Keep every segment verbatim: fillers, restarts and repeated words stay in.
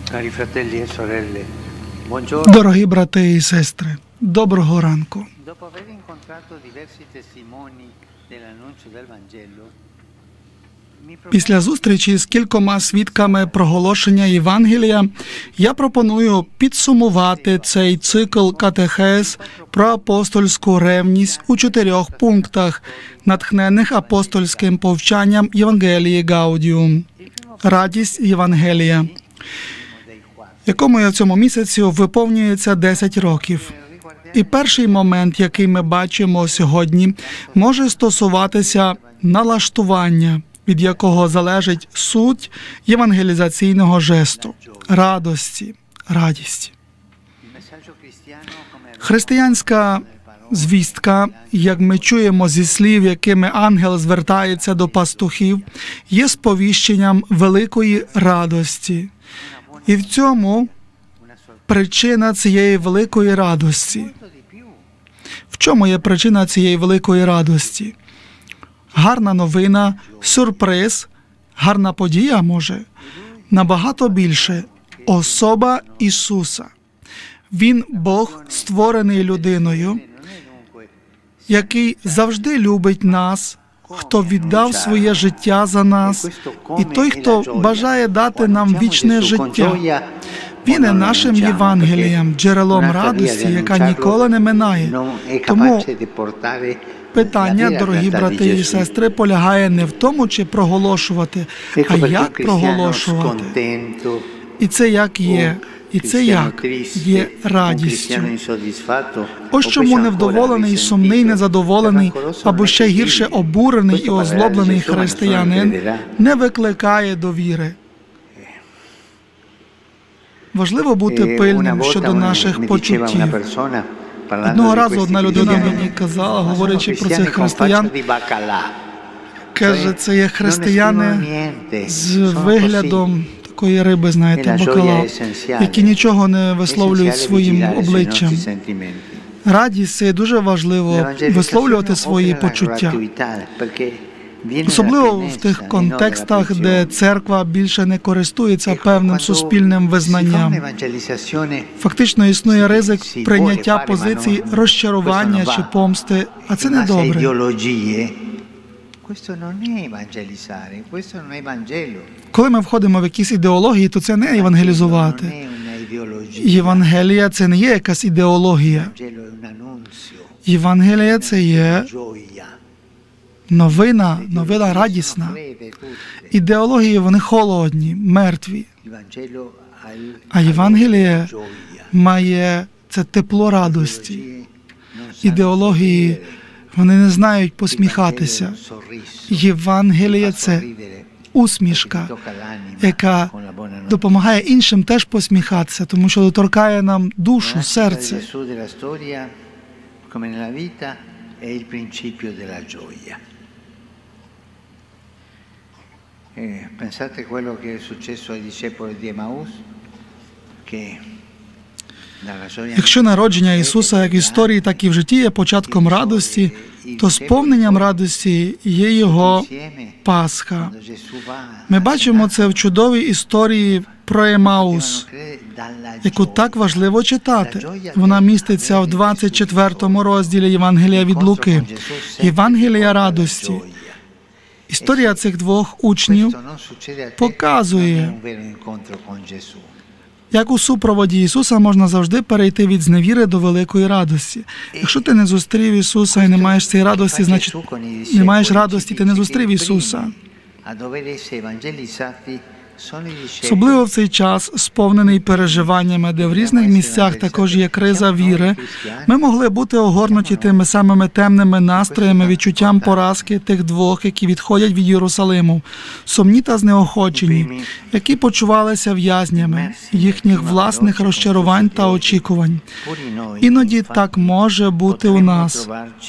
Cari fratelli e sorelle, buongiorno. Дорогі брати і сестри, доброго ранку. Dopo aver incontrato diversi testimoni dell'annuncio del Vangelo, mi Після зустрічі з кількома свідками проголошення Євангелія, я пропоную підсумувати цей цикл катехез про апостольську ревність у чотирьох пунктах, натхнених апостольським повчанням Євангелії Гаудіум. Радість Євангелія, якому я в цьому місяці виповнюється десять років. І перший момент, який ми бачимо сьогодні, може стосуватися налаштування, від якого залежить суть євангелізаційного жесту – радості, радісті. Християнська звістка, як ми чуємо зі слів, якими ангел звертається до пастухів, є сповіщенням великої радості. І в цьому причина цієї великої радості. В чому є причина цієї великої радості? Гарна новина, сюрприз, гарна подія, може, набагато більше – особа Ісуса. Він – Бог, створений людиною, який завжди любить нас, хто віддав своє життя за нас, і той, хто бажає дати нам вічне життя. Він є нашим Євангелієм, джерелом радості, яка ніколи не минає. Тому питання, дорогі брати і сестри, полягає не в тому, чи проголошувати, а як проголошувати. І це як є. І це як є радістю. Ось чому невдоволений, сумний, незадоволений, або ще гірше обурений і озлоблений християнин не викликає довіри. Важливо бути пильним щодо наших почуттів. Одного разу одна людина мені казала, говорячи про цих християн, каже, це є християни з виглядом такої риби, знаєте, бакала, які нічого не висловлюють своїм обличчям. Радість – це дуже важливо висловлювати свої почуття. Особливо в тих контекстах, де церква більше не користується певним суспільним визнанням. Фактично існує ризик прийняття позицій розчарування чи помсти, а це не добре. Коли ми входимо в якісь ідеології, то це не евангелізувати. Євангелія – це не є якась ідеологія. Євангелія – це є новина, новина радісна. Ідеології, вони холодні, мертві. А Євангеліє має це тепло радості. Ідеології, вони не знають посміхатися. Євангеліє – це усмішка, яка допомагає іншим теж посміхатися, тому що доторкає нам душу, серце. Pensate quello che è successo ai discepoli di Emaus, che Якщо народження Ісуса як в історії, так і в житті є початком радості, то сповненням радості є Його Пасха. Ми бачимо це в чудовій історії про Емаус, яку так важливо читати. Вона міститься в двадцять четвертому розділі Євангелія від Луки. Євангелія радості. Історія цих двох учнів показує, як у супроводі Ісуса можна завжди перейти від зневіри до великої радості. Якщо ти не зустрів Ісуса і не маєш цієї радості, значить не маєш радості, ти не зустрів Ісуса. Особливо в цей час, сповнений переживаннями, де в різних місцях також є криза віри, ми могли бути огорнуті тими самими темними настроями, відчуттям поразки тих двох, які відходять від Єрусалиму, сумні та знеохочені, які почувалися в'язнями їхніх власних розчарувань та очікувань. Іноді так може бути у нас.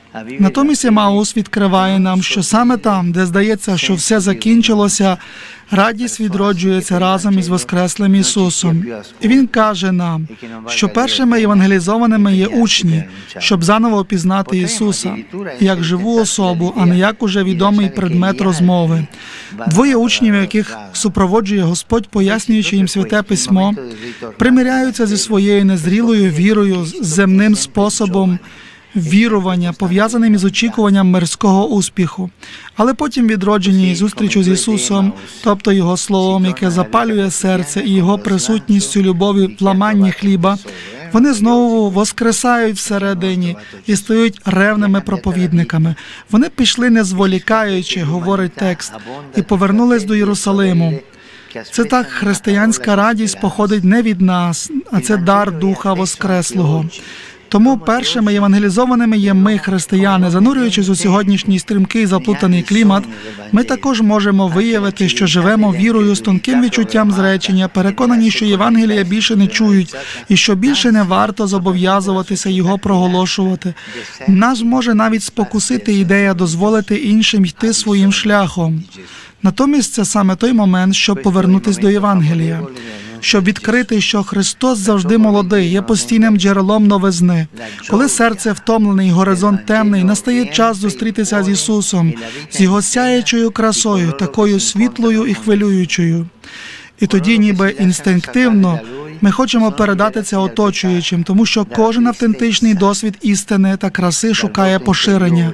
Натомість Емаус відкриває нам, що саме там, де здається, що все закінчилося, радість відроджується разом із Воскреслим Ісусом. І Він каже нам, що першими євангелізованими є учні, щоб заново пізнати Ісуса, як живу особу, а не як уже відомий предмет розмови. Двоє учнів, яких супроводжує Господь, пояснюючи їм Святе Письмо, примиряються зі своєю незрілою вірою, з земним способом вірування, пов'язаним із очікуванням мирського успіху. Але потім відроджені і зустрічу з Ісусом, тобто Його Словом, яке запалює серце, і Його присутністю любові в ламанні хліба, вони знову воскресають всередині і стають ревними проповідниками. Вони пішли не зволікаючи, говорить текст, і повернулись до Єрусалиму. Це так, християнська радість походить не від нас, а це дар Духа Воскреслого. Тому першими євангелізованими є ми, християни. Занурюючись у сьогоднішній стрімкий заплутаний клімат, ми також можемо виявити, що живемо вірою з тонким відчуттям зречення, переконані, що Євангелія більше не чують і що більше не варто зобов'язуватися його проголошувати. Нас може навіть спокусити ідея дозволити іншим йти своїм шляхом. Натомість це саме той момент, щоб повернутися до Євангелія, щоб відкрити, що Христос завжди молодий, є постійним джерелом новизни. Коли серце втомлене і горизонт темний, настає час зустрітися з Ісусом, з Його сяючою красою, такою світлою і хвилюючою. І тоді, ніби інстинктивно, ми хочемо передати це оточуючим, тому що кожен автентичний досвід істини та краси шукає поширення.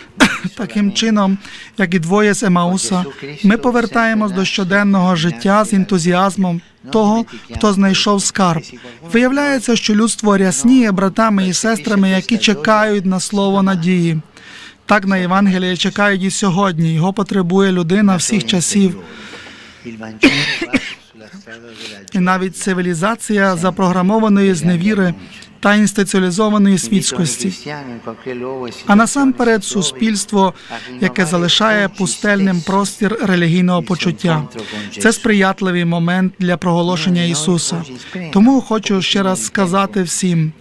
Таким чином, як і двоє з Емауса, ми повертаємось до щоденного життя з ентузіазмом того, хто знайшов скарб. Виявляється, що людство рясніє братами і сестрами, які чекають на слово надії. Так на Євангеліє чекають і сьогодні. Його потребує людина всіх часів. І навіть цивілізація запрограмованої зневіри та інституціалізованої світськості. А насамперед суспільство, яке залишає пустельним простір релігійного почуття. Це сприятливий момент для проголошення Ісуса. Тому хочу ще раз сказати всім,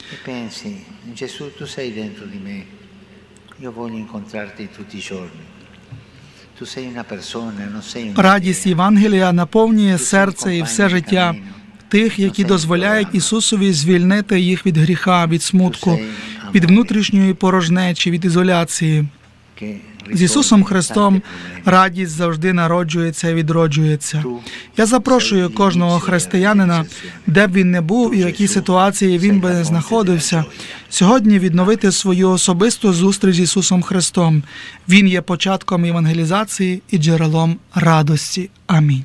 радість Євангелія наповнює серце і все життя тих, які дозволяють Ісусові звільнити їх від гріха, від смутку, від внутрішньої порожнечі, від ізоляції. З Ісусом Христом радість завжди народжується і відроджується. Я запрошую кожного християнина, де б він не був і в якій ситуації він би не знаходився, сьогодні відновити свою особисту зустріч з Ісусом Христом. Він є початком евангелізації і джерелом радості. Амінь.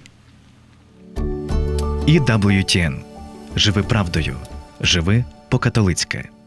і дабл ю ті ен. Живи правдою. Живи по-католицьки.